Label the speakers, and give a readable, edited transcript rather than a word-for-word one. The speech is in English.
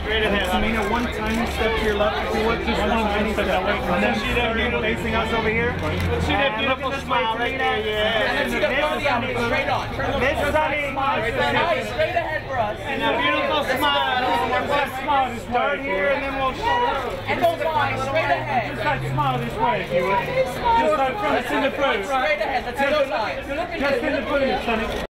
Speaker 1: Straight ahead.
Speaker 2: Tehmina, one tiny step to your left if you would. Just one tiny step that way. And then see that beautiful facing us over here.
Speaker 1: See that beautiful smile right there, yeah.
Speaker 3: And then see the front of the eye, straight on.
Speaker 2: Miss Sunny.
Speaker 3: Nice, straight ahead for us.
Speaker 1: And a beautiful smile.
Speaker 2: Start here and then we'll show.
Speaker 3: And those eyes, straight ahead.
Speaker 2: Just like smile this way if you would. Just like from in the food.
Speaker 3: Straight ahead, let's see those eyes.
Speaker 2: Just in the food, Sonny.